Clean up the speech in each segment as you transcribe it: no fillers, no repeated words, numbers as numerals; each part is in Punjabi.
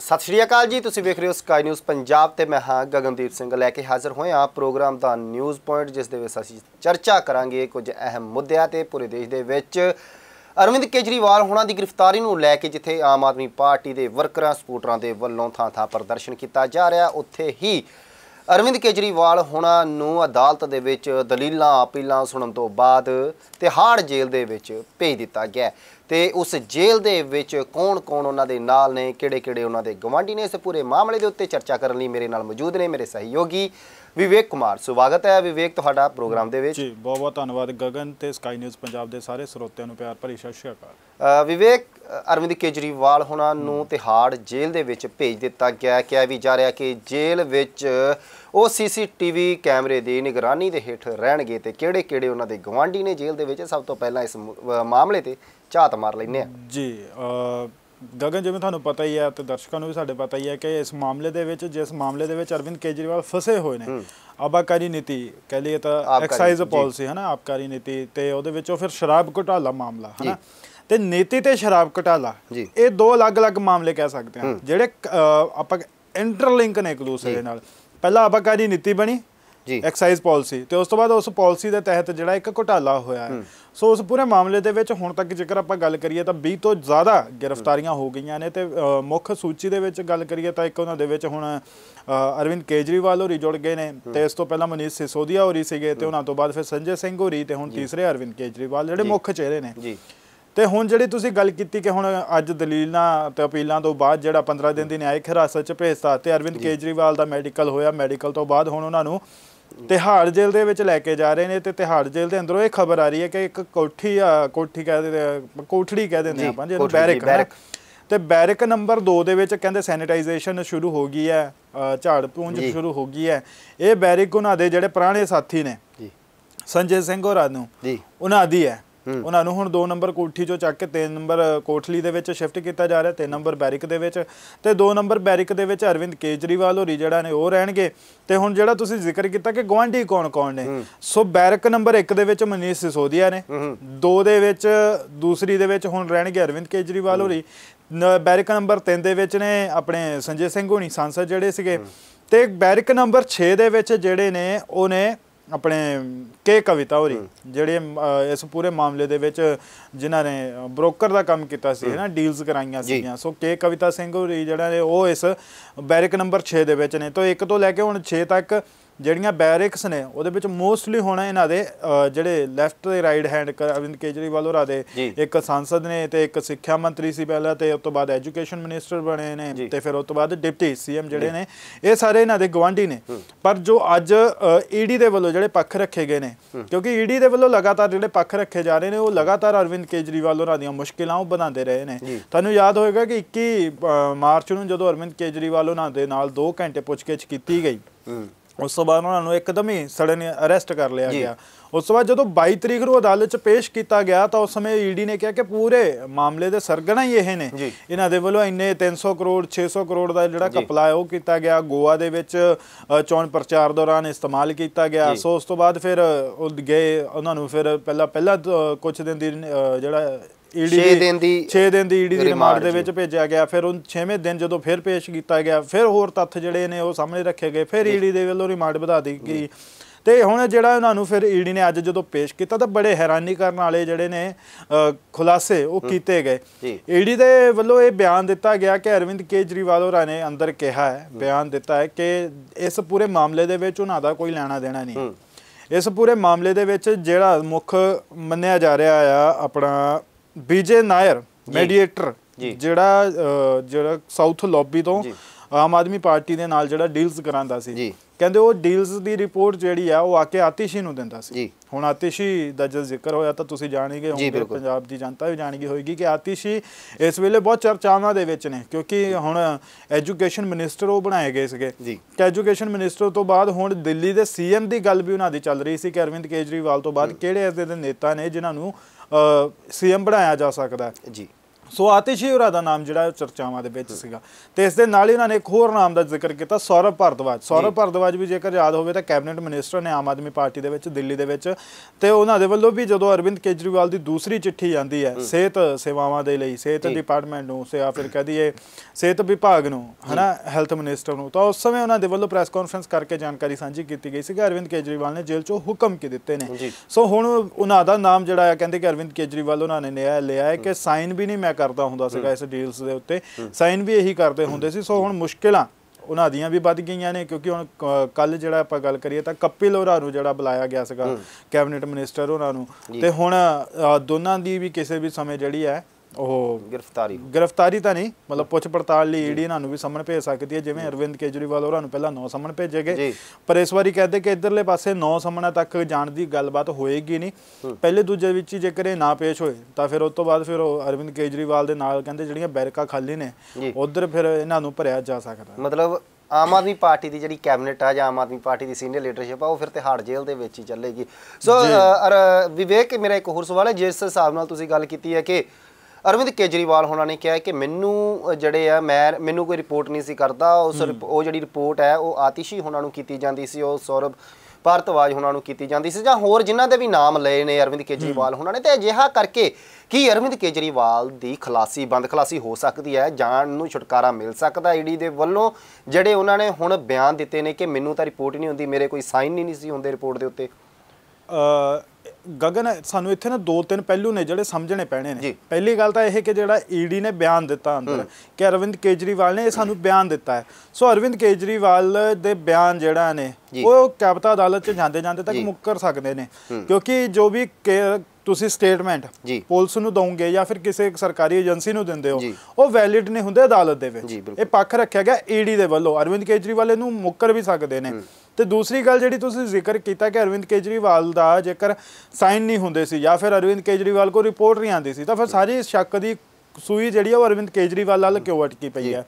सत श्री अकाल जी, तुसीं वेख रहे हो स्काई न्यूज़ पंजाब ते मैं हाँ गगनदीप सिंह लैके हाज़र होए हाँ प्रोग्राम दा न्यूज़ पॉइंट, जिस दे विच असीं चर्चा करांगे कुछ अहम मुद्दਿਆਂ ते पूरे देश दे विच अरविंद केजरीवाल होणां दी गिरफ्तारी नूं लैके जिथे आम आदमी पार्टी दे वर्करां सपोर्टरां दे वल्लों थां थां प्रदर्शन किया जा रहा, उत्थे ही अरविंद केजरीवाल होणां नूं अदालत दे विच दलीलां अपीलां सुणन तो बाद तिहाड़ जेल दे विच भेज दिता गया ते उस जेल दे विच कौन कौन उन्हां दे नाल ने, किहड़े-किहड़े उन्हां दे गवांढी ने, इस पूरे मामले दे उत्ते चर्चा करन लई मेरे नाल मौजूद ने मेरे सहयोगी विवेक कुमार। स्वागत है विवेक तुहाडा प्रोग्राम दे विच। जी बहुत बहुत धन्यवाद गगन ते स्काई न्यूज़ पंजाब दे सारे ਸਰੋਤਿਆਂ ਨੂੰ प्यार भरी सत श्री अकाल। विवेक, अरविंद केजरीवाल होणां नूं तिहाड़ जेल दे विच भेज दिता गया, कहा भी जा रहा कि जेल विच ਉਹ CCTV कैमरे की निगरानी के हेठ रहणगे ते किहड़े-किहड़े उन्हां दे गवांढी ने जेल दे विच। सब तो पहला इस मामले ते झात मार लैंदे आ। जी गगन, जिवें तुहानूं पता ही है तो दर्शकों को भी साडे पता ही है कि इस मामले दे विच जिस मामले दे विच अरविंद केजरीवाल फसे हुए ने, आबाकारी नीति कह लीए तो एक्साइज पॉलिसी है ना, आबकारी नीति ते उहदे विचों फिर शराब घोटाला मामला है ना, ते नीति ते शराब घोटाला ये दो अलग-अलग मामले कह सकते हैं जिहड़े आपां इंटरलिंक ने एक दूसरे नाल। पहला आबाकारी नीति बनी एक्साइज पॉलिसी ते उस तो बाद उस पॉलिसी के तहत जिहड़ा एक घोटाला होया है। सो उस पूरे मामले दे विच हुण तक जेकर आपां गल करिए तो 20 तो ज़्यादा गिरफ्तारियां हो गई ने ते मुख सूची दे विच गल करिए तो एक उन्हां दे विच हुण अरविंद केजरीवाल होरी जुड़ गए ने ते इस तो पहला मनीष सिसोदिया होरी सीगे ते उन्हां तो बाद फिर संजय सिंह होरी ते हुण तीसरे अरविंद केजरीवाल जिहड़े मुख चेहरे ने। तो हुण जिहड़ी तुसीं गल कीती कि हुण अज दलीलां ते अपीलां तो बाद जिहड़ा 15 दिन की न्यायिक हिरासत च भेजता ते अरविंद केजरीवाल दा मैडिकल होया, मैडिकल तो बाद हुण उन्हां नूं तिहाड़ जेल दे विच लैके जा रहे हैं। तो तिहाड़ जेल के अंदरों ये खबर आ रही है कि एक कोठी कोठड़ी कह देंगे आपां जिहनूं बैरिक तो बैरिक नंबर 2 दे विच कहंदे सैनिटाइजेशन शुरू हो गई है, झाड़ पूंज शुरू हो गई है। ये बैरिक उन्हां दे जिहड़े पुराने साथी ने संजय सिंह होरां नूं उन्हां दी है। उन्होंने हुण 2 नंबर कोठी चो चक के 3 नंबर कोठली दे विच शिफ्ट किया जा रहा, 3 नंबर बैरिक दे विच ते 2 नंबर बैरिक दे विच अरविंद केजरीवाल होरी जिहड़ा ने वो रहणगे। ते हुण जिहड़ा तुसीं जिक्र किया कि गवांढी कौन कौन ने, सो बैरिक नंबर 1 दे विच मनीष सिसोदिया ने, 2 दे विच दूसरी दे विच हुण रहणगे अरविंद केजरीवाल होरी, बैरिक नंबर 3 दे विच ने अपने संजय सिंह होनी सांसद जिहड़े सीगे, ते बैरिक नंबर 6 दे विच जिहड़े ने ओने अपने के कविता होरी जिहड़े इस पूरे मामले दे विच जिन्हां ने ब्रोकर का काम किया सी है ना, डील्स कराइयां सीगियां। सो के कविता सिंह होरी जिहड़ा ने वो इस बैरिक नंबर 6 दे विच ने। तो 1 तो लैके हुण 6 तक ਜਿਹੜੀਆਂ बैरिक्स ने ਉਹਦੇ ਵਿੱਚ मोस्टली होना ਇਹਨਾਂ ਦੇ ਜਿਹੜੇ ਲੈਫਟ ਤੇ ਰਾਈਟ ਹੈਂਡ ਅਰਵਿੰਦ ਕੇਜਰੀਵਾਲ ਹੋਰਾਂ ਦੇ ਇੱਕ ਸੰਸਦ ਨੇ ਤੇ ਇੱਕ ਸਿੱਖਿਆ ਮੰਤਰੀ ਸੀ ਪਹਿਲਾਂ ਤੇ ਉਸ ਤੋਂ ਬਾਅਦ ਐਜੂਕੇਸ਼ਨ ਮਿਨਿਸਟਰ ਬਣੇ ਨੇ ਤੇ ਫਿਰ ਉਸ ਤੋਂ ਬਾਅਦ ਡਿਪਟੀ ਸੀਐਮ ਜਿਹੜੇ ਨੇ ਇਹ ਸਾਰੇ ਇਹਨਾਂ ਦੇ ਗਵਾਂਢੀ ਨੇ। ਪਰ ਜੋ ਅੱਜ ਈਡੀ ਦੇ ਵੱਲੋਂ ਜਿਹੜੇ ਪੱਖ ਰੱਖੇ ਗਏ ਨੇ, ਕਿਉਂਕਿ ਈਡੀ ਦੇ ਵੱਲੋਂ ਲਗਾਤਾਰ ਜਿਹੜੇ ਪੱਖ ਰੱਖੇ ਜਾ ਰਹੇ ਨੇ ਉਹ ਲਗਾਤਾਰ ਅਰਵਿੰਦ ਕੇਜਰੀਵਾਲ ਹੋਰਾਂ ਦੀਆਂ ਮੁਸ਼ਕਿਲਾਂ ਉਹ ਬਣਾਉਂਦੇ ਰਹੇ ਨੇ। ਤੁਹਾਨੂੰ ਯਾਦ ਹੋਏਗਾ ਕਿ 21 ਮਾਰਚ ਨੂੰ ਜਦੋਂ ਅਰਵਿੰਦ ਕੇਜਰੀਵਾਲ ਹੋਰਾਂ ਦੇ ਨਾਲ 2 ਘੰਟੇ ਪੁੱਛਗਿੱਛ ਕੀਤੀ ਗਈ, उस तो बाद उन्होंने एकदम ही सडन अरेस्ट कर लिया गया। उस तो बाद जो 22 तरीक को अदालत च पेश किया गया तो उस समय ईडी ने कहा कि पूरे मामले के सरगना ही ये ने, इन्हों के वालों इन्ने 300 करोड़ 600 करोड़ का जो घपला है वो किया गया, गोवा के चोण प्रचार दौरान इस्तेमाल किया गया। सो उस तो बाद फिर गए उन्होंने फिर पहला कुछ दिन की जोड़ा 6 दिन की ईडी की रिमांड दे विच भेजा गया, फिर 6वें दिन जो फिर पेश किया गया, फिर होर तत्थ जिहड़े ने वो सामने रखे गए, फिर ईडी दे वल्लों रिमांड वधा दी गई। तो हुण जिहड़ा उन्होंने फिर ईडी ने अज जो पेश किया तो बड़े हैरानी करने वाले जिहड़े ने खुलासे वो किए गए। ईडी दे वल्लों ये बयान दिता गया कि अरविंद केजरीवाल होरां ने अंदर कहा है, बयान दिता है कि इस पूरे मामले दे विच उन्हां दा कोई लेना देना नहीं। इस पूरे मामले दे विच जिहड़ा मुख मन्निया जा रहा है अपना विजय नायर मैडिएटर जिहड़ा साउथ लॉबी तो आम आदमी पार्टी दे नाल जिहड़ा डील्स करांदा सी, कहंदे वो डील्स दी रिपोर्ट जिहड़ी आ वो आके आतिशी नूं दिंदा सी। हुण आतिशी दा जद जिक्र होया तो तुसीं जाण ही गए होवोगे, पंजाब दी जनता भी जाण गई होएगी कि आतिशी इस वेले बहुत चर्चावां दे विच ने, क्योंकि हुण एजुकेशन मिनिस्टर वो बनाए गए सीगे कि एजुकेशन मिनिस्टर तो बाद हुण दिल्ली दे सीएम दी गल भी उन्हां दी चल रही सी कि अरविंद केजरीवाल तो बाद किहड़े ऐसे दे नेता ने जिन्हां नूं सीएम बनाया जा सकदा है। ਸੋ ਆਤਿਸ਼ੀ ਹੋਰਾਂ ਦਾ ਨਾਮ ਜਿਹੜਾ ਚਰਚਾਵਾਂ ਦੇ ਵਿੱਚ ਸੀਗਾ ਤੇ ਇਸ ਦੇ ਨਾਲ ਹੀ ਉਹਨਾਂ ਨੇ ਇੱਕ ਹੋਰ ਨਾਮ ਦਾ ਜ਼ਿਕਰ ਕੀਤਾ, ਸੌਰਵ ਭਾਰਦਵਾਜ ਵੀ ਜੇਕਰ ਯਾਦ ਹੋਵੇ ਤਾਂ ਕੈਬਨਿਟ ਮਿਨਿਸਟਰ ਨੇ ਆਮ ਆਦਮੀ ਪਾਰਟੀ ਦੇ ਵਿੱਚ ਦਿੱਲੀ ਦੇ ਵਿੱਚ, ਤੇ ਉਹਨਾਂ ਦੇ ਵੱਲੋਂ ਵੀ ਜਦੋਂ ਅਰਵਿੰਦ ਕੇਜਰੀਵਾਲ ਦੀ ਦੂਸਰੀ ਚਿੱਠੀ ਆਉਂਦੀ ਹੈ ਸਿਹਤ ਸੇਵਾਵਾਂ ਦੇ ਲਈ, ਸਿਹਤ ਡਿਪਾਰਟਮੈਂਟ ਨੂੰ ਜਾਂ ਫਿਰ ਕਹਿ ਦਈਏ ਸਿਹਤ ਵਿਭਾਗ ਨੂੰ, ਹਨਾ, ਹੈਲਥ ਮਿਨਿਸਟਰ ਨੂੰ, ਤਾਂ ਉਸ ਸਮੇਂ ਉਹਨਾਂ ਦੇ ਵੱਲੋਂ ਪ੍ਰੈਸ ਕਾਨਫਰੰਸ ਕਰਕੇ ਜਾਣਕਾਰੀ ਸਾਂਝੀ ਕੀਤੀ ਗਈ ਸੀ ਕਿ ਅਰਵਿੰਦ ਕੇਜਰੀਵਾਲ ਨੇ ਜੇਲ੍ਹ ਚੋਂ ਹੁਕਮ ਕੀ ਦਿੱਤੇ ਨੇ। ਸੋ ਹੁਣ ਉਹਨਾਂ ਦਾ ਨਾਮ ਜਿਹੜਾ ਹੈ ਕਹਿੰਦੇ ਕਿ ਅਰਵਿੰਦ ਕੇਜਰੀਵਾਲ ਉਹਨਾਂ ਨੇ ਲਿਆ ਹੈ ਕਿ ਸਾਈਨ ਵੀ ਨਹੀਂ ਮੈਂ ਕਰਦਾ ਹੁੰਦਾ ਸੀਗਾ ਇਸ ਡੀਲਸ ਦੇ ਉੱਤੇ, ਸਾਈਨ ਵੀ ਇਹੀ ਕਰਦੇ ਹੁੰਦੇ ਸੀ। ਸੋ ਹੁਣ ਮੁਸ਼ਕਿਲਾਂ ਉਹਨਾਂ ਦੀਆਂ ਵੀ ਵੱਧ ਗਈਆਂ ਨੇ ਕਿਉਂਕਿ ਹੁਣ ਕੱਲ ਜਿਹੜਾ ਆਪਾਂ ਗੱਲ ਕਰੀਏ ਤਾਂ ਕਪਿਲ ਹੋਰਾਂ ਨੂੰ ਜਿਹੜਾ ਬੁਲਾਇਆ ਗਿਆ ਸੀਗਾ ਕੈਬਨਿਟ ਮਿਨਿਸਟਰ ਉਹਨਾਂ ਨੂੰ, ਤੇ ਹੁਣ ਦੋਨਾਂ ਦੀ ਵੀ ਕਿਸੇ ਵੀ ਸਮੇਂ ਜਿਹੜੀ ਹੈ ਉਹ ਗ੍ਰਿਫਤਾਰੀ ਤਾਂ ਨਹੀਂ, ਮਤਲਬ ਪੁੱਛ ਪੜਤਾਲ ਲਈ ਈਡੀ ਇਹਨਾਂ ਨੂੰ ਵੀ ਸਮਨ ਭੇਜ ਸਕਦੀ ਹੈ, ਜਿਵੇਂ ਅਰਵਿੰਦ ਕੇਜਰੀਵਾਲ ਹੋਰਾਂ ਨੂੰ ਪਹਿਲਾਂ 9 ਸਮਨ ਭੇਜੇ ਗਏ, ਪਰ ਇਸ ਵਾਰੀ ਕਹਿੰਦੇ ਕਿ ਇੱਧਰਲੇ ਪਾਸੇ 9 ਸਮਨਾਂ ਤੱਕ ਜਾਣ ਦੀ ਗੱਲਬਾਤ ਹੋਏਗੀ ਨਹੀਂ। ਪਹਿਲੇ ਦੂਜੇ ਵਿੱਚ ਹੀ ਜੇਕਰ ਇਹ ਨਾ ਪੇਸ਼ ਹੋਏ ਤਾਂ ਫਿਰ ਉਸ ਤੋਂ ਬਾਅਦ ਫਿਰ ਉਹ ਅਰਵਿੰਦ ਕੇਜਰੀਵਾਲ ਦੇ ਨਾਲ ਕਹਿੰਦੇ ਜਿਹੜੀਆਂ ਬੈਰਕਾਂ ਖਾਲੀ ਨੇ ਉੱਧਰ ਫਿਰ ਇਹਨਾਂ ਨੂੰ ਭਰਿਆ ਜਾ ਸਕਦਾ। ਮਤਲਬ ਆਮ ਆਦਮੀ ਪਾਰਟੀ ਦੀ ਜਿਹੜੀ ਕੈਬਨਿਟ ਆ ਜਾਂ ਆਮ ਆਦਮੀ ਪਾਰਟੀ ਦੀ ਸੀਨੀਅਰ ਲੀਡਰਸ਼ਿਪ ਆ ਉਹ ਫਿਰ ਤਿਹਾੜ ਜੇਲ੍ਹ ਦੇ ਵਿੱਚ ਹੀ ਚੱਲੇਗੀ। ਸੋ ਵਿਵੇਕ, ਮੇਰਾ ਇੱਕ ਹੋਰ ਸਵਾਲ ਹੈ, ਜਿਸ ਹਿਸਾਬ ਨਾਲ ਤੁਸੀਂ ਗੱਲ ਕੀਤੀ ਹੈ ਕਿ ਅਰਵਿੰਦ ਕੇਜਰੀਵਾਲ ਹੋਣਾ ਨੇ ਕਿਹਾ ਕਿ ਮੈਨੂੰ ਜਿਹੜੇ ਆ ਮੈਨੂੰ ਕੋਈ ਰਿਪੋਰਟ ਨਹੀਂ ਸੀ ਕਰਦਾ, ਉਹ ਜਿਹੜੀ ਰਿਪੋਰਟ ਹੈ ਉਹ ਆਤਿਸ਼ੀ ਹੋਣਾ ਨੂੰ ਕੀਤੀ ਜਾਂਦੀ ਸੀ, ਉਹ ਸੌਰਵ ਭਾਰਦਵਾਜ ਹੋਣਾ ਨੂੰ ਕੀਤੀ ਜਾਂਦੀ ਸੀ, ਜਾਂ ਹੋਰ ਜਿਨ੍ਹਾਂ ਦੇ ਵੀ ਨਾਮ ਲਏ ਨੇ ਅਰਵਿੰਦ ਕੇਜਰੀਵਾਲ ਹੋਣਾ ਨੇ, ਤੇ ਅਜਿਹਾ ਕਰਕੇ ਕੀ ਅਰਵਿੰਦ ਕੇਜਰੀਵਾਲ ਦੀ ਬੰਦ ਖਲਾਸੀ ਹੋ ਸਕਦੀ ਹੈ, ਜਾਨ ਨੂੰ ਛੁਟਕਾਰਾ ਮਿਲ ਸਕਦਾ ਈਡੀ ਦੇ ਵੱਲੋਂ, ਜਿਹੜੇ ਉਹਨਾਂ ਨੇ ਹੁਣ ਬਿਆਨ ਦਿੱਤੇ ਨੇ ਕਿ ਮੈਨੂੰ ਤਾਂ ਰਿਪੋਰਟ ਨਹੀਂ ਹੁੰਦੀ, ਮੇਰੇ ਕੋਈ ਸਾਈਨ ਨਹੀਂ ਸੀ ਹੁੰਦੇ ਰਿਪੋਰਟ ਦੇ ਉੱਤੇ। ਗਗਨ, ਸਾਨੂੰ ਇੱਥੇ ਨਾ 2-3 ਪਹਿਲੂ ਨੇ ਜਿਹੜੇ ਸਮਝਣੇ ਪੈਣੇ ਨੇ। ਪਹਿਲੀ ਗੱਲ ਤਾਂ ਇਹ ਕਿ ਜਿਹੜਾ ਈਡੀ ਨੇ ਬਿਆਨ ਦਿੱਤਾ ਅੰਦਰ ਕਿ ਅਰਵਿੰਦ ਕੇਜਰੀਵਾਲ ਨੇ ਇਹ ਸਾਨੂੰ ਬਿਆਨ ਦਿੱਤਾ ਹੈ, ਸੋ ਅਰਵਿੰਦ ਕੇਜਰੀਵਾਲ ਦੇ ਬਿਆਨ ਜਿਹੜਾ ਨੇ ਉਹ ਕੈਪਟਨ ਅਦਾਲਤ 'ਚ ਜਾਂਦੇ ਤੱਕ ਮੁੱਕਰ ਸਕਦੇ ਨੇ, ਕਿਉਂਕਿ ਜੋ ਵੀ ਤੁਸੀਂ ਸਟੇਟਮੈਂਟ ਪੁਲਿਸ ਨੂੰ ਦੋਗੇ ਜਾਂ ਫਿਰ ਕਿਸੇ ਸਰਕਾਰੀ ਏਜੰਸੀ ਨੂੰ ਦਿੰਦੇ ਹੋ ਉਹ ਵੈਲਿਡ ਨਹੀਂ ਹੁੰਦੇ ਅਦਾਲਤ ਦੇ ਵਿੱਚ। ਇਹ ਪੱਖ ਰੱਖਿਆ ਗਿਆ ਈਡੀ ਦੇ ਵੱਲੋਂ, ਅਰਵਿੰਦ ਕੇਜਰੀਵਾਲ ਇਹਨੂੰ ਮੁੱਕਰ ਵੀ ਸਕਦੇ ਨੇ। ਤੇ ਦੂਸਰੀ ਗੱਲ ਜਿਹੜੀ ਤੁਸੀਂ ਜ਼ਿਕਰ ਕੀਤਾ ਕਿ ਅਰਵਿੰਦ ਕੇਜਰੀਵਾਲ ਦਾ ਜੇਕਰ ਸਾਈਨ ਨਹੀਂ ਹੁੰਦੇ ਸੀ ਜਾਂ ਫਿਰ ਅਰਵਿੰਦ ਕੇਜਰੀਵਾਲ ਕੋਲ ਰਿਪੋਰਟ ਨਹੀਂ ਆਉਂਦੀ ਸੀ ਤਾਂ ਫਿਰ ਸਾਰੀ ਸ਼ੱਕ ਦੀ ਸੂਈ ਜਿਹੜੀ ਉਹ ਅਰਵਿੰਦ ਕੇਜਰੀਵਾਲ ਵੱਲ ਕਿਉਂ ਅਟਕੀ ਪਈ ਹੈ।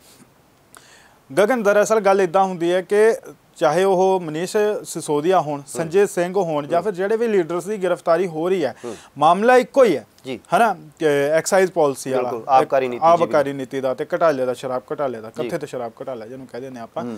ਗਗਨ, ਦਰਅਸਲ ਗੱਲ ਇੱਦਾਂ ਹੁੰਦੀ ਹੈ ਕਿ ਚਾਹੇ ਉਹ ਮਨੀਸ਼ ਸਿਸੋਦੀਆ ਹੋਣ, ਸੰਜੇ ਸਿੰਘ ਹੋਣ ਜਾਂ ਫਿਰ ਜਿਹੜੇ ਵੀ ਲੀਡਰਸ ਦੀ ਗ੍ਰਿਫਤਾਰੀ ਹੋ ਰਹੀ ਹੈ, ਮਾਮਲਾ ਇੱਕੋ ਹੀ ਹੈ, ਹੈ ਨਾ, ਐਕਸਾਈਜ਼ ਪਾਲਿਸੀ ਵਾਲਾ, ਆਬਕਾਰੀ ਨੀਤੀ ਦਾ ਤੇ ਘਟਾਲੇ ਦਾ, ਸ਼ਰਾਬ ਘਟਾਲੇ ਦਾ, ਕਥਿਤ ਸ਼ਰਾਬ ਘਟਾਲਾ ਜਿਹਨੂੰ ਕਹਿੰਦੇ ਨੇ ਆਪਾਂ,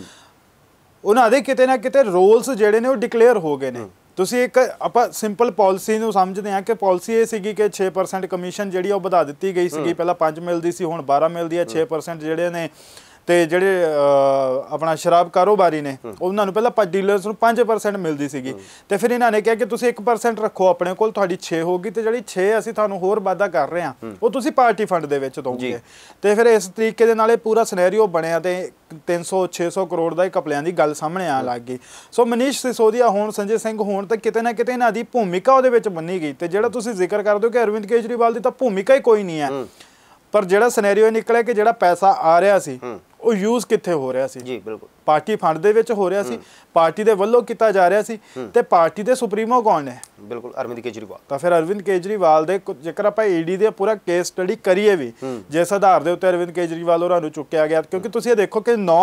ਉਹਨਾਂ ਦੇ ਕਿਤੇ ਨਾ ਕਿਤੇ ਰੋਲਸ ਜਿਹੜੇ ਨੇ ਉਹ ਡਿਕਲੇਅਰ ਹੋ ਗਏ ਨੇ। ਤੁਸੀਂ ਇੱਕ ਆਪਾਂ ਸਿੰਪਲ ਪਾਲਿਸੀ ਨੂੰ ਸਮਝਦੇ ਹਾਂ ਕਿ ਪਾਲਿਸੀ ਇਹ ਸੀਗੀ ਕਿ 6% ਕਮਿਸ਼ਨ ਜਿਹੜੀ ਉਹ ਵਧਾ ਦਿੱਤੀ ਗਈ ਸੀਗੀ, ਪਹਿਲਾਂ 5 ਮਿਲਦੀ ਸੀ, ਹੁਣ 12 ਮਿਲਦੀ ਹੈ, 6% ਜਿਹੜੇ ਨੇ ਤੇ ਜਿਹੜੇ ਆਪਣਾ ਸ਼ਰਾਬ ਕਾਰੋਬਾਰੀ ਨੇ ਉਹਨਾਂ ਨੂੰ ਪਹਿਲਾਂ ਡੀਲਰਸ ਨੂੰ 5% ਮਿਲਦੀ ਸੀਗੀ, ਤੇ ਫਿਰ ਇਹਨਾਂ ਨੇ ਕਿਹਾ ਕਿ ਤੁਸੀਂ 1% ਰੱਖੋ ਆਪਣੇ ਕੋਲ, ਤੁਹਾਡੀ 6 ਹੋਗੀ, ਤੇ ਜਿਹੜੀ 6 ਅਸੀਂ ਤੁਹਾਨੂੰ ਹੋਰ ਵਾਧਾ ਕਰ ਰਹੇ ਹਾਂ ਉਹ ਤੁਸੀਂ ਪਾਰਟੀ ਫੰਡ ਦੇ ਵਿੱਚ ਦੋਗੇ। ਤੇ ਫਿਰ ਇਸ ਤਰੀਕੇ ਦੇ ਨਾਲ ਇਹ ਪੂਰਾ ਸਿਨੈਰੀਓ ਬਣਿਆ ਤੇ 300-600 ਕਰੋੜ ਦਾ ਘਪਲਿਆਂ ਦੀ ਗੱਲ ਸਾਹਮਣੇ ਆਉਣ ਲੱਗ ਗਈ। ਸੋ ਮਨੀਸ਼ ਸਿਸੋਦੀਆ ਹੋਣ, ਸੰਜੇ ਸਿੰਘ ਹੋਣ, ਤਾਂ ਕਿਤੇ ਨਾ ਕਿਤੇ ਇਹਨਾਂ ਦੀ ਭੂਮਿਕਾ ਉਹਦੇ ਵਿੱਚ ਮੰਨੀ ਗਈ। ਤੇ ਜਿਹੜਾ ਤੁਸੀਂ ਜ਼ਿਕਰ ਕਰਦੇ ਹੋ ਕਿ ਅਰਵਿੰਦ ਕੇਜਰੀਵਾਲ ਦੀ ਤਾਂ ਭੂਮਿਕਾ ਹੀ ਕੋਈ ਨਹੀਂ ਹੈ, ਪਰ ਜਿਹੜਾ ਸਿਨੈਰੀਓ ਨਿਕਲਿਆ ਕਿ ਜਿਹੜਾ ਪੈਸਾ ਆ ਰਿਹਾ ਸੀ ਉਹ ਯੂਜ਼ ਕਿੱਥੇ ਹੋ ਰਿਹਾ ਸੀ? ਜੀ ਬਿਲਕੁਲ, ਪਾਰਟੀ ਫੰਡ ਦੇ ਵਿੱਚ ਹੋ ਰਿਹਾ ਸੀ, ਪਾਰਟੀ ਦੇ ਵੱਲੋਂ ਕੀਤਾ ਜਾ ਰਿਹਾ ਸੀ, ਤੇ ਪਾਰਟੀ ਦੇ ਸੁਪਰੀਮੋ ਕੌਣ ਨੇ? ਬਿਲਕੁਲ ਅਰਵਿੰਦ ਕੇਜਰੀਵਾਲ। ਤਾਂ ਫਿਰ ਅਰਵਿੰਦ ਕੇਜਰੀਵਾਲ ਦੇ ਜੇਕਰ ਆਪਾਂ ਈਡੀ ਦੇ ਪੂਰਾ ਕੇਸ ਸਟੱਡੀ ਕਰੀਏ ਵੀ, ਜਿਸ ਆਧਾਰ ਦੇ ਉੱਤੇ ਅਰਵਿੰਦ ਕੇਜਰੀਵਾਲ ਹੋਰਾਂ ਨੂੰ ਚੁੱਕਿਆ ਗਿਆ, ਕਿਉਂਕਿ ਤੁਸੀਂ ਇਹ ਦੇਖੋ ਕਿ 9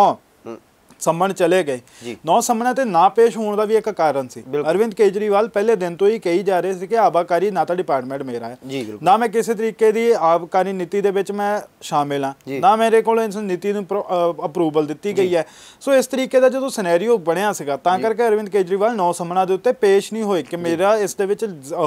ਸੰਮਨ ਚਲੇ ਗਏ, 9 ਸੰਮਨਾਂ ਤੇ ਨਾ ਪੇਸ਼ ਹੋਣ ਦਾ ਵੀ ਇੱਕ ਕਾਰਨ ਸੀ। ਅਰਵਿੰਦ ਕੇਜਰੀਵਾਲ ਪਹਿਲੇ ਦਿਨ ਤੋਂ ਹੀ ਕਹੀ ਜਾ ਰਹੇ ਸੀ ਕਿ ਆਬਕਾਰੀ ਨਾ ਤਾਂ ਡਿਪਾਰਟਮੈਂਟ ਮੇਰਾ ਹੈ, ਨਾ ਮੈਂ ਕਿਸੇ ਤਰੀਕੇ ਦੀ ਆਬਕਾਰੀ ਨੀਤੀ ਦੇ ਵਿੱਚ ਮੈਂ ਸ਼ਾਮਿਲ ਹਾਂ, ਨਾ ਮੇਰੇ ਕੋਲ ਇਸ ਨੀਤੀ ਨੂੰ ਅਪਰੂਵਲ ਦਿੱਤੀ ਗਈ ਹੈ। ਸੋ ਇਸ ਤਰੀਕੇ ਦਾ ਜਦੋਂ ਸਿਨੈਰੀਓ ਬਣਿਆ ਸੀਗਾ ਤਾਂ ਕਰਕੇ ਅਰਵਿੰਦ ਕੇਜਰੀਵਾਲ 9 ਸੰਮਨਾਂ ਦੇ ਉੱਤੇ ਪੇਸ਼ ਨਹੀਂ ਹੋਏ ਕਿ ਮੇਰਾ ਇਸ ਦੇ ਵਿੱਚ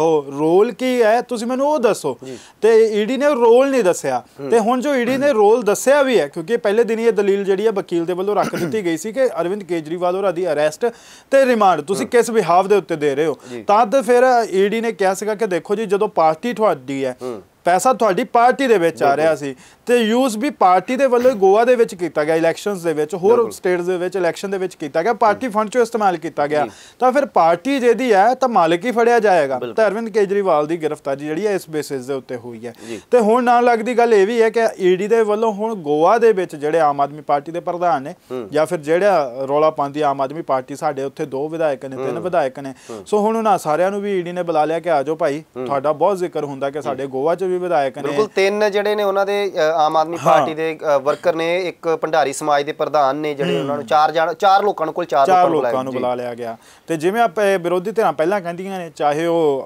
ਰੋਲ ਕੀ ਹੈ, ਤੁਸੀਂ ਮੈਨੂੰ ਉਹ ਦੱਸੋ। ਤੇ ਈਡੀ ਨੇ ਰੋਲ ਨਹੀਂ ਦੱਸਿਆ, ਤੇ ਹੁਣ ਜੋ ਈਡੀ ਨੇ ਰੋਲ ਦੱਸਿਆ ਵੀ ਹੈ, ਕਿਉਂਕਿ ਪਹਿਲੇ ਦਿਨ ਇਹ ਦਲੀਲ ਜਿਹੜੀ ਹੈ ਵਕੀਲ ਦੇ ਵੱਲੋਂ ਰੱਖ ਦਿੱਤੀ ਗਈ ਸੀ ਕਿ ਅਰਵਿੰਦ ਕੇਜਰੀਵਾਲ ਹੋਰਾਂ ਦੀ ਅਰੈਸਟ ਤੇ ਰਿਮਾਂਡ ਤੁਸੀਂ ਕਿਸ ਬਿਹਾਵ ਦੇ ਉੱਤੇ ਦੇ ਰਹੇ ਹੋ। ਤਦ ਫਿਰ ਈਡੀ ਨੇ ਕਿਹਾ ਸੀਗਾ ਕਿ ਦੇਖੋ ਜੀ, ਜਦੋਂ ਪਾਰਟੀ ਤੁਹਾਡੀ ਹੈ, ਪੈਸਾ ਤੁਹਾਡੀ ਪਾਰਟੀ ਦੇ ਵਿੱਚ ਆ ਰਿਹਾ ਸੀ, ਤੇ ਯੂਜ਼ ਵੀ ਪਾਰਟੀ ਦੇ ਵੱਲੋਂ ਗੋਆ ਦੇ ਵਿੱਚ ਕੀਤਾ ਗਿਆ, ਇਲੈਕਸ਼ਨਸ ਦੇ ਵਿੱਚ, ਹੋਰ ਸਟੇਟਸ ਦੇ ਵਿੱਚ ਇਲੈਕਸ਼ਨ ਦੇ ਵਿੱਚ ਕੀਤਾ ਗਿਆ, ਪਾਰਟੀ ਫੰਡ ਚੋਂ ਇਸਤੇਮਾਲ ਕੀਤਾ ਗਿਆ, ਤਾਂ ਫਿਰ ਪਾਰਟੀ ਜਿਹਦੀ ਹੈ ਤਾਂ ਮਾਲਕ ਹੀ ਫੜਿਆ ਜਾਏਗਾ। ਤਾਂ ਅਰਵਿੰਦ ਕੇਜਰੀਵਾਲ ਦੀ ਗ੍ਰਿਫਤਾਰੀ ਜਿਹੜੀ ਹੈ ਇਸ ਬੇਸਿਸ ਦੇ ਉੱਤੇ ਹੋਈ ਹੈ। ਤੇ ਹੁਣ ਨਾਲ ਲੱਗਦੀ ਗੱਲ ਇਹ ਵੀ ਹੈ ਕਿ ਈਡੀ ਦੇ ਵੱਲੋਂ ਹੁਣ ਗੋਆ ਦੇ ਵਿੱਚ ਜਿਹੜੇ ਆਮ ਆਦਮੀ ਪਾਰਟੀ ਦੇ ਪ੍ਰਧਾਨ ਨੇ, ਜਾਂ ਫਿਰ ਜਿਹੜਾ ਰੌਲਾ ਪਾਉਂਦੀ ਆਮ ਆਦਮੀ ਪਾਰਟੀ, ਸਾਡੇ ਉੱਥੇ 2 ਵਿਧਾਇਕ ਨੇ, 3 ਵਿਧਾਇਕ ਨੇ, ਸੋ ਹੁਣ ਉਹਨਾਂ ਸਾਰਿਆਂ ਨੂੰ ਵੀ ਈਡੀ ਨੇ ਬੁਲਾ ਲਿਆ ਕਿ ਆ ਜਾਓ ਭਾਈ, ਤੁਹਾਡਾ ਬਹੁਤ ਜ਼ਿਕਰ ਹੁੰਦਾ ਕਿ ਸਾਡੇ ਗੋਆ 'ਚ ਵੀ ਵਿਧਾਇਕ ਨੇ। ਬਿਲਕੁਲ, 3 ਜਿਹੜੇ ਨੇ ਉਹਨਾਂ ਦੇ ਆਮ ਆਦਮੀ ਪਾਰਟੀ ਦੇ ਵਰਕਰ ਨੇ, ਇੱਕ ਭੰਡਾਰੀ ਸਮਾਜ ਦੇ ਪ੍ਰਧਾਨ ਨੇ, ਜਿਹੜੇ ਉਹਨਾਂ ਨੂੰ 4 ਲੋਕਾਂ ਨੂੰ ਬੁਲਾ ਲਿਆ ਗਿਆ। ਤੇ ਜਿਵੇਂ ਆਪਾਂ ਵਿਰੋਧੀ ਧਿਰਾਂ ਪਹਿਲਾਂ ਕਹਿੰਦੀਆਂ ਨੇ, ਚਾਹੇ ਉਹ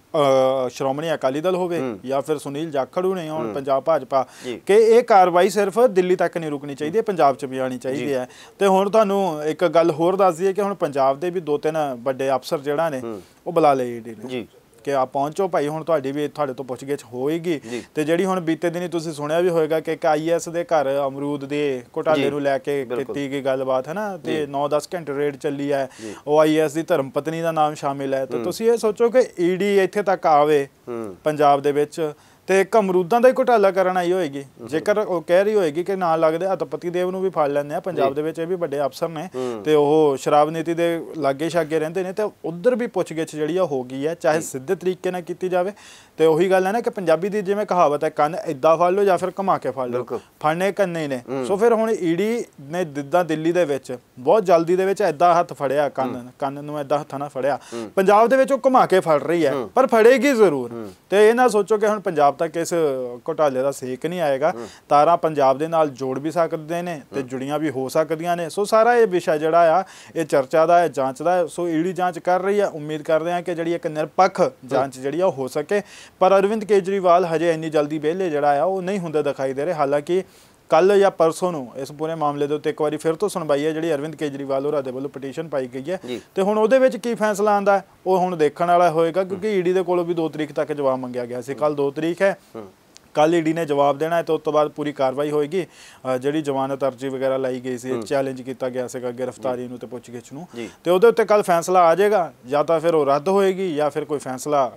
ਸ਼੍ਰੋਮਣੀ ਅਕਾਲੀ ਦਲ ਹੋਵੇ ਜਾਂ ਫਿਰ ਸੁਨੀਲ ਜਾਖੜ ਹੋਣੇ ਹੋਣ ਪੰਜਾਬ ਭਾਜਪਾ ਕਿ ਇਹ ਕਾਰਵਾਈ ਸਿਰਫ ਦਿੱਲੀ ਤੱਕ ਨਹੀਂ ਰੁਕਣੀ ਚਾਹੀਦੀ, ਹੈ ਪੰਜਾਬ 'ਚ ਵੀ ਆਉਣੀ ਚਾਹੀਦੀ ਹੈ। ਤੇ ਹੁਣ ਤੁਹਾਨੂੰ ਇੱਕ ਗੱਲ ਹੋਰ ਦੱਸ ਦਈਏ ਕਿ ਹੁਣ ਪੰਜਾਬ ਦੇ ਵੀ 2-3 ਵੱਡੇ ਅਫਸਰ ਜਿਹੜਾ ਨੇ ਉਹ ਬੁਲਾ ਲਏ ਈਡੀ ਨੇ ਕਿ ਆ ਪਹੁੰਚੋ ਭਾਈ, ਹੁਣ ਤੁਹਾਡੀ ਵੀ ਤੁਹਾਡੇ ਤੋਂ ਪੁੱਛਗਿੱਛ ਹੋਏਗੀ। ਤੇ ਜਿਹੜੀ ਹੁਣ ਬੀਤੇ ਦਿਨੀ ਤੁਸੀਂ ਸੁਣਿਆ ਵੀ ਹੋਏਗਾ ਕਿ ਇੱਕ IAS ਦੇ ਘਰ ਅਮਰੂਦ ਦੇ ਘੁਟਾਲੇ ਨੂੰ ਲੈ ਕੇ ਕੀਤੀ ਗਈ ਗੱਲਬਾਤ ਹੈ ਨਾ, ਤੇ 9-10 ਘੰਟੇ ਰੇਡ ਚੱਲੀ ਹੈ, ਉਹ IAS ਦੀ ਧਰਮ ਪਤਨੀ ਦਾ ਨਾਮ ਸ਼ਾਮਿਲ ਹੈ। ਤੇ ਤੁਸੀਂ ਇਹ ਸੋਚੋ ਕਿ ਈਡੀ ਇੱਥੇ ਤੱਕ ਆਵੇ ਪੰਜਾਬ ਦੇ ਵਿੱਚ ਤੇ ਇੱਕ ਅਮਰੂਦਾਂ ਦਾ ਹੀ ਘੁਟਾਲਾ ਕਰਨ ਆਈ ਹੋਏਗੀ। ਜੇਕਰ ਉਹ ਕਹਿ ਰਹੀ ਹੋਏਗੀ ਕਿ ਨਾਲ ਲੱਗਦੇ ਹਤਪਤੀ ਦੇਵ ਨੂੰ ਵੀ ਫੜ ਲੈਂਦੇ ਆ, ਪੰਜਾਬ ਦੇ ਵਿੱਚ ਇਹ ਵੀ ਵੱਡੇ ਅਫਸਰ ਨੇ ਤੇ ਉਹ ਸ਼ਰਾਬ ਨੀਤੀ ਦੇ ਲਾਗੇ ਛਾਗੇ ਰਹਿੰਦੇ ਨੇ, ਤੇ ਉਧਰ ਵੀ ਪੁੱਛਗਿੱਛ ਜਿਹੜੀ ਆ ਹੋ ਗਈ ਹੈ, ਚਾਹੇ ਸਿੱਧੇ ਤਰੀਕੇ ਨਾਲ ਕੀਤੀ ਜਾਵੇ। ਤੇ ਉਹੀ ਗੱਲ ਹੈ ਨਾ ਕਿ ਪੰਜਾਬੀ ਦੀ ਜਿਵੇਂ ਕਹਾਵਤ ਹੈ, ਕੰਨ ਏਦਾਂ ਫੜ ਲਓ ਜਾਂ ਫਿਰ ਘੁਮਾ ਕੇ ਫੜ ਲਓ, ਫੜਨੇ ਕੰਨੇ ਨੇ। ਸੋ ਫਿਰ ਹੁਣ ਈਡੀ ਨੇ ਜਿੱਦਾਂ ਦਿੱਲੀ ਦੇ ਵਿੱਚ ਬਹੁਤ ਜਲਦੀ ਦੇ ਵਿੱਚ ਏਦਾਂ ਹੱਥ ਫੜਿਆ, ਕੰਨ ਨੂੰ ਏਦਾਂ ਹੱਥਾਂ ਨਾਲ ਫੜਿਆ, ਪੰਜਾਬ ਦੇ ਵਿੱਚ ਉਹ ਘੁਮਾ ਕੇ ਫੜ ਰਹੀ ਹੈ, ਪਰ ਫੜੇਗੀ ਜ਼ਰੂਰ। ਤੇ ਇਹ ਨਾ ਸੋਚੋ ਕਿ ਹੁਣ ਪੰਜਾਬ ਤੱਕ ਇਸ ਘੁਟਾਲੇ ਦਾ ਸੇਕ ਨਹੀਂ ਆਏਗਾ, ਤਾਰਾਂ ਪੰਜਾਬ ਦੇ ਨਾਲ ਜੋੜ ਵੀ ਸਕਦੇ ਨੇ ਤੇ ਜੁੜੀਆਂ ਵੀ ਹੋ ਸਕਦੀਆਂ ਨੇ। ਸੋ ਸਾਰਾ ਇਹ ਵਿਸ਼ਾ ਜਿਹੜਾ ਆ ਇਹ ਚਰਚਾ ਦਾ ਹੈ, ਜਾਂਚ ਦਾ ਹੈ। ਸੋ ਈਡੀ ਜਾਂਚ ਕਰ ਰਹੀ ਹੈ, ਉਮੀਦ ਕਰਦੇ ਹਾਂ ਕਿ ਜਿਹੜੀ ਇੱਕ ਨਿਰਪੱਖ ਜਾਂਚ ਜਿਹੜੀ ਆ ਉਹ ਹੋ ਸਕੇ। ਪਰ ਅਰਵਿੰਦ ਕੇਜਰੀਵਾਲ ਹਜੇ ਇੰਨੀ ਜਲਦੀ ਵਿਹਲੇ ਜਿਹੜਾ ਆ ਉਹ ਨਹੀਂ ਹੁੰਦੇ ਦਿਖਾਈ ਦੇ ਰਹੇ। ਹਾਲਾਂਕਿ ਕੱਲ ਜਾਂ ਪਰਸੋਂ ਨੂੰ ਇਸ ਪੂਰੇ ਮਾਮਲੇ ਦੇ ਉੱਤੇ ਇੱਕ ਵਾਰੀ ਫਿਰ ਤੋਂ ਸੁਣਵਾਈ ਹੈ ਜਿਹੜੀ ਅਰਵਿੰਦ ਕੇਜਰੀਵਾਲ ਹੋਰਾਂ ਦੇ ਵੱਲੋਂ ਪਟੀਸ਼ਨ ਪਾਈ ਗਈ ਹੈ, ਤੇ ਹੁਣ ਉਹਦੇ ਵਿੱਚ ਕੀ ਫੈਸਲਾ ਆਉਂਦਾ ਉਹ ਹੁਣ ਦੇਖਣ ਵਾਲਾ ਹੋਏਗਾ, ਕਿਉਂਕਿ ਈਡੀ ਦੇ ਕੋਲੋਂ ਵੀ 2 ਤਰੀਕ ਤੱਕ ਜਵਾਬ ਮੰਗਿਆ ਗਿਆ ਸੀ। ਕੱਲ 2 ਤਰੀਕ ਹੈ, ਕੱਲ ਈਡੀ ਨੇ ਜਵਾਬ ਦੇਣਾ ਹੈ ਤੇ ਉਸ ਤੋਂ ਬਾਅਦ ਪੂਰੀ ਕਾਰਵਾਈ ਹੋਏਗੀ। ਜਿਹੜੀ ਜ਼ਮਾਨਤ ਅਰਜੀ ਵਗੈਰਾ ਲਾਈ ਗਈ ਸੀ, ਚੈਲੰਜ ਕੀਤਾ ਗਿਆ ਸੀਗਾ ਗ੍ਰਿਫਤਾਰੀ ਨੂੰ ਤੇ ਪੁੱਛਗਿੱਛ ਨੂੰ, ਤੇ ਉਹਦੇ ਉੱਤੇ ਕੱਲ ਫੈਸਲਾ ਆ ਜਾਏਗਾ। ਜਾਂ ਤਾਂ ਫਿਰ ਉਹ ਰੱਦ ਹੋਏਗੀ ਜਾਂ ਫਿਰ ਕੋਈ ਫੈਸਲਾ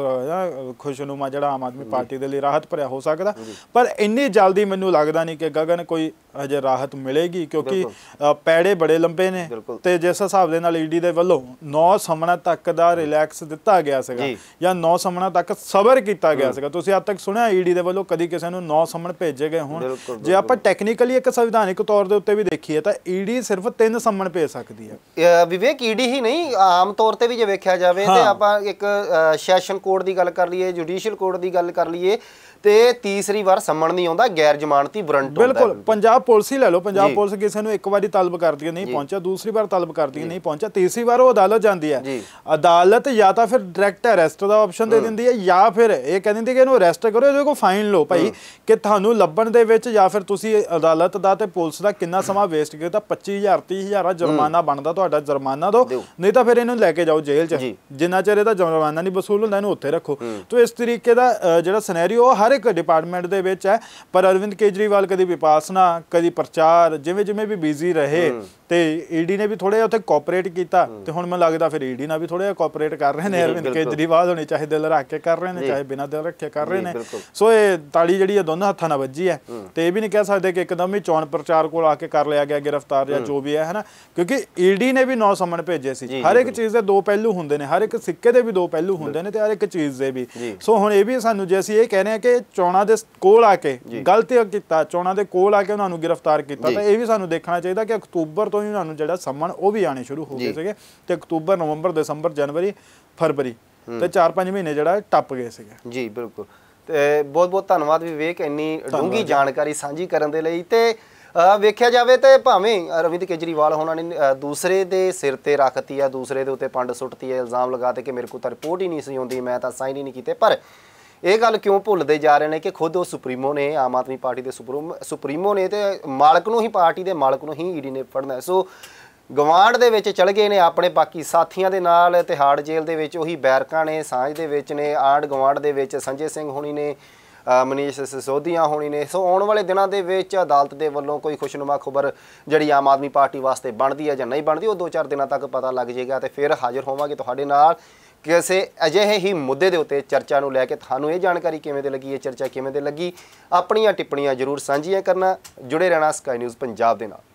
ਖੁਸ਼ਨੁਮਾ ਜਿਹੜਾ ਆਮ ਆਦਮੀ ਪਾਰਟੀ ਦੇ ਲਈ ਰਾਹਤ ਭਰਿਆ ਹੋ ਸਕਦਾ। ਪਰ ਇੰਨੀ ਜਲਦੀ ਮੈਨੂੰ ਲੱਗਦਾ ਨਹੀਂ ਕਿ ਗਗਨ ਕੋਈ ਅਜੇ ਰਾਹਤ ਮਿਲੇਗੀ, ਕਿਉਂਕਿ ਪੈੜੇ ਬੜੇ ਲੰਬੇ ਨੇ ਤੇ ਜਿਸ ਹਿਸਾਬ ਦੇ ਨਾਲ ਈਡੀ ਦੇ ਵੱਲੋਂ 9 ਸਮਣਾ ਤੱਕ ਦਾ ਰਿਲੈਕਸ ਦਿੱਤਾ ਗਿਆ ਸੀਗਾ ਜਾਂ 9 ਸਮਣਾ ਤੱਕ ਸਬਰ ਕੀਤਾ ਗਿਆ ਸੀਗਾ। ਤੁਸੀਂ ਅੱਜ ਤੱਕ ਸੁਣਿਆ ਈਡੀ ਦੇ ਵੱਲੋਂ ਕਦੀ ਕਿਸੇ ਨੂੰ 9 ਸਮਨ ਭੇਜੇ ਗਏ ਹੁਣ? ਜੇ ਆਪਾਂ ਟੈਕਨੀਕਲੀ ਇੱਕ ਸੰਵਿਧਾਨਿਕ ਤੌਰ ਦੇ ਉੱਤੇ ਵੀ ਦੇਖੀਏ ਤਾਂ ਈਡੀ ਸਿਰਫ 3 ਸਮਨ ਭੇਜ ਸਕਦੀ ਹੈ। ਵਿਵੇਕ, ਈਡੀ ਹੀ ਨਹੀਂ, ਆਮ ਤੌਰ ਤੇ ਵੀ ਜੇ ਵੇਖਿਆ ਜਾਵੇ ਤੇ ਆਪਾਂ ਇੱਕ ਸੈਸ਼ਨ ਕੋਰਟ ਦੀ ਗੱਲ ਕਰ ਲਈਏ, ਜੁਡੀਸ਼ੀਅਲ ਕੋਰਟ ਦੀ ਗੱਲ ਕਰ ਲਈਏ ਤੇ ਤੀਸਰੀ ਵਾਰ ਸੰਮਣ ਨਹੀਂ ਆਉਂਦਾ, ਗੈਰ ਜ਼ਮਾਨਤੀ ਵਾਰੰਟ ਹੁੰਦਾ। ਬਿਲਕੁਲ, ਪੰਜਾਬ ਪੁਲਿਸ ਹੀ ਲੈ ਲਓ, ਪੰਜਾਬ ਪੁਲਿਸ ਕਿਸੇ ਨੂੰ ਇੱਕ ਵਾਰੀ ਤਲਬ ਕਰਦੀ ਹੈ ਨਹੀਂ ਪਹੁੰਚਿਆ, ਦੂਸਰੀ ਵਾਰ ਤਲਬ ਕਰਦੀ ਹੈ ਨਹੀਂ ਪਹੁੰਚਿਆ, ਤੀਸਰੀ ਵਾਰ ਉਹ ਅਦਾਲਤ ਜਾਂਦੀ ਹੈ। ਅਦਾਲਤ ਜਾਂ ਤਾਂ ਫਿਰ ਡਾਇਰੈਕਟ ਅਰੈਸਟ ਦਾ ਆਪਸ਼ਨ ਦੇ ਦਿੰਦੀ ਹੈ ਜਾਂ ਫਿਰ ਇਹ ਕਹਿ ਦਿੰਦੀ ਕਿ ਇਹਨੂੰ ਅਰੈਸਟ ਕਰੋ, ਇਹਦੇ ਕੋਲ ਫਾਈਨ ਲਓ ਭਾਈ, ਕਿ ਤੁਹਾਨੂੰ ਲੱਭਣ ਦੇ ਵਿੱਚ ਜਾਂ ਫਿਰ ਤੁਸੀਂ ਅਦਾਲਤ ਦਾ ਤੇ ਪੁਲਿਸ ਦਾ ਕਿੰਨਾ ਸਮਾਂ ਵੇਸਟ ਕੀਤਾ, 25,000 30,000 ਜੁਰਮਾਨਾ ਬਣਦਾ ਤੁਹਾਡਾ, ਜੁਰਮਾਨਾ ਦਿਓ, ਨਹੀਂ ਤਾਂ ਫਿਰ ਇਹਨੂੰ ਲੈ ਕੇ ਜਾਓ ਜੇਲ੍ਹ 'ਚ, ਜਿੰਨਾ ਚਿਰ ਇਹਦਾ ਜੁਰਮਾਨਾ ਨਹੀਂ ਵਸੂਲ ਹੁੰਦਾ ਇਹਨੂੰ ਉੱਥੇ ਰੱਖੋ। ਤੋ ਇਸ ਤਰੀਕੇ ਦਾ ਜਿਹੜਾ ਸਿਨੈਰੀਓ ਹਰ ਇੱਕ ਡਿਪਾਰਟਮੈਂਟ ਦੇ ਵਿੱਚ ਹੈ। ਪਰ ਅਰਵਿੰਦ ਕੇਜਰੀਵਾਲ ਕਦੀ ਵਿਪਾਸਨਾ, ਕਦੀ ਪ੍ਰਚਾਰ, ਜਿਵੇਂ ਵੀ ਬਿਜ਼ੀ ਰਹੇ ਤੇ ਈਡੀ ਨੇ ਵੀ ਥੋੜਾ ਜਿਹਾ ਉੱਥੇ ਕੋਆਪਰੇਟ ਕੀਤਾ, ਤੇ ਹੁਣ ਮੈਨੂੰ ਲੱਗਦਾ ਫਿਰ ਈਡੀ ਨਾਲ ਵੀ ਥੋੜਾ ਜਿਹਾ ਕੋਆਪਰੇਟ ਕਰ ਰਹੇ ਨੇ ਅਰਵਿੰਦ ਕੇਜਰੀਵਾਲ ਹੋਣੀ, ਚਾਹੇ ਦਿਲ ਰੱਖ ਕੇ ਕਰ ਰਹੇ ਨੇ ਚਾਹੇ ਬਿਨਾਂ ਦਿਲ ਰੱਖੇ ਕਰ ਰਹੇ ਨੇ। ਸੋ ਇਹ ਤਾੜੀ ਜਿਹੜੀ ਹੈ ਦੋਨਾਂ ਹੱਥਾਂ ਨਾਲ ਵੱਜੀ ਹੈ, ਤੇ ਇਹ ਵੀ ਨਹੀਂ ਕਹਿ ਸਕਦੇ ਕਿ ਇੱਕਦਮ ਹੀ ਚੋਣ ਪ੍ਰਚਾਰ ਕੋਲ ਆ ਕੇ ਕਰ ਲਿਆ ਗਿਆ ਗ੍ਰਿਫਤਾਰ ਜਾਂ ਜੋ ਵੀ ਹੈ ਹਨਾ, ਕਿਉਂਕਿ ਈਡੀ ਨੇ ਵੀ 9 ਸਮਨ ਭੇਜੇ ਸੀ। ਹਰ ਇੱਕ ਚੀਜ਼ ਦੇ 2 ਪਹਿਲੂ ਹੁੰਦੇ ਨੇ, ਹਰ ਇੱਕ ਸਿੱਕੇ ਦੇ ਵੀ 2 ਪਹਿਲੂ ਹੁੰਦੇ ਨੇ ਤੇ ਹਰ ਇੱਕ ਚੀਜ਼ ਦੇ ਵੀ। ਸੋ ਹੁਣ ਇਹ ਵੀ ਸਾਨੂੰ ਜੇ ਅਸੀਂ ਇਹ ਕਹਿ ਰਹੇ ਹਾਂ ਕਿ ਚੋਣਾਂ ਦੇ ਕੋਲ ਆ ਕੇ ਗਲਤ ਕੀਤਾ, ਚੋਣਾਂ ਦੇ ਕੋਲ ਆ ਕੇ ਉਹਨਾਂ ਨੂੰ ਗ੍ਰਿਫਤਾਰ ਕੀਤਾ, ਤਾਂ ਇਹ ਵੀ ਸਾਨੂੰ ਦੇਖਣਾ ਚਾਹੀਦਾ ਕਿ ਅਕਤੂਬਰ ਤੋਂ ਹੀ ਉਹਨਾਂ ਨੂੰ ਜਿਹੜਾ ਸੰਮਨ ਉਹ ਵੀ ਆਣੇ ਸ਼ੁਰੂ ਹੋ ਗਏ ਸੀਗੇ, ਤੇ ਅਕਤੂਬਰ, ਨਵੰਬਰ, ਦਸੰਬਰ, ਜਨਵਰੀ, ਫਰਵਰੀ ਤੇ 4-5 ਮਹੀਨੇ ਜਿਹੜਾ ਟੱਪ ਗਏ ਸੀਗੇ। ਜੀ ਬਿਲਕੁਲ, ਤੇ ਬਹੁਤ ਬਹੁਤ ਧੰਨਵਾਦ ਵਿਵੇਕ ਇੰਨੀ ਡੂੰਘੀ ਜਾਣਕਾਰੀ ਸਾਂਝੀ ਕਰਨ ਦੇ ਲਈ। ਤੇ ਵੇਖਿਆ ਜਾਵੇ ਤੇ ਭਾਵੇਂ ਅਰਵਿੰਦ ਕੇਜਰੀਵਾਲ ਹੋਣਾ ਨੇ ਦੂਸਰੇ ਦੇ ਸਿਰ ਤੇ ਰੱਖਤੀ ਆ, ਦੂਸਰੇ ਦੇ ਉੱਤੇ ਪੰਡ ਸੁੱਟਤੀ ਹੈ, ਇਲਜ਼ਾਮ ਲਗਾਤੇ ਕਿ ਮੇਰੇ ਕੋਲ ਤਾਂ ਰਿਪੋਰਟ ਹੀ ਨਹੀਂ ਸੀ ਆਉਂਦੀ, ਮੈਂ ਤਾਂ ਸਾਈਨ ਹੀ ਨਹੀਂ ਕੀਤੇ, ਪਰ ਇਹ ਗੱਲ ਕਿਉਂ ਭੁੱਲਦੇ ਜਾ ਰਹੇ ਨੇ ਕਿ ਖੁਦ ਉਹ ਸੁਪਰੀਮੋ ਨੇ, ਆਮ ਆਦਮੀ ਪਾਰਟੀ ਦੇ ਸੁਪਰੀਮੋ ਨੇ, ਤੇ ਮਾਲਕ ਨੂੰ ਹੀ, ਪਾਰਟੀ ਦੇ ਮਾਲਕ ਨੂੰ ਹੀ ਈਡੀ ਨੇ ਫੜਨਾ। ਸੋ ਗਵਾਂਢ ਦੇ ਵਿੱਚ ਚਲ ਗਏ ਨੇ ਆਪਣੇ ਬਾਕੀ ਸਾਥੀਆਂ ਦੇ ਨਾਲ, ਤਿਹਾੜ ਜੇਲ੍ਹ ਦੇ ਵਿੱਚ ਉਹੀ ਬੈਰਕਾਂ ਨੇ, ਸਾਂਝ ਦੇ ਵਿੱਚ ਨੇ, ਆਂਢ ਗਵਾਂਢ ਦੇ ਵਿੱਚ ਸੰਜੇ ਸਿੰਘ ਹੋਣੀ ਨੇ, ਮਨੀਸ਼ ਸਿਸੋਦੀਆ ਹੋਣੀ ਨੇ। ਸੋ ਆਉਣ ਵਾਲੇ ਦਿਨਾਂ ਦੇ ਵਿੱਚ ਅਦਾਲਤ ਦੇ ਵੱਲੋਂ ਕੋਈ ਖੁਸ਼ਨੁਮਾ ਖਬਰ ਜਿਹੜੀ ਆਮ ਆਦਮੀ ਪਾਰਟੀ ਵਾਸਤੇ ਬਣਦੀ ਹੈ ਜਾਂ ਨਹੀਂ ਬਣਦੀ, ਉਹ 2-4 ਦਿਨਾਂ ਤੱਕ ਪਤਾ ਲੱਗ ਜਾਏਗਾ, ਤੇ ਫਿਰ ਹਾਜ਼ਰ ਹੋਵਾਂਗੇ ਤੁਹਾਡੇ ਨਾਲ ਕਿਸੇ ਅਜਿਹੇ ਹੀ ਮੁੱਦੇ ਦੇ ਉੱਤੇ ਚਰਚਾ ਨੂੰ ਲੈ ਕੇ। ਤੁਹਾਨੂੰ ਇਹ ਜਾਣਕਾਰੀ ਕਿਵੇਂ ਦੀ ਲੱਗੀ, ਇਹ ਚਰਚਾ ਕਿਵੇਂ ਦੀ ਲੱਗੀ, ਆਪਣੀਆਂ ਟਿੱਪਣੀਆਂ ਜ਼ਰੂਰ ਸਾਂਝੀਆਂ ਕਰਨਾ। ਜੁੜੇ ਰਹਿਣਾ ਸਕਾਈ ਨਿਊਜ਼ ਪੰਜਾਬ ਦੇ ਨਾਲ।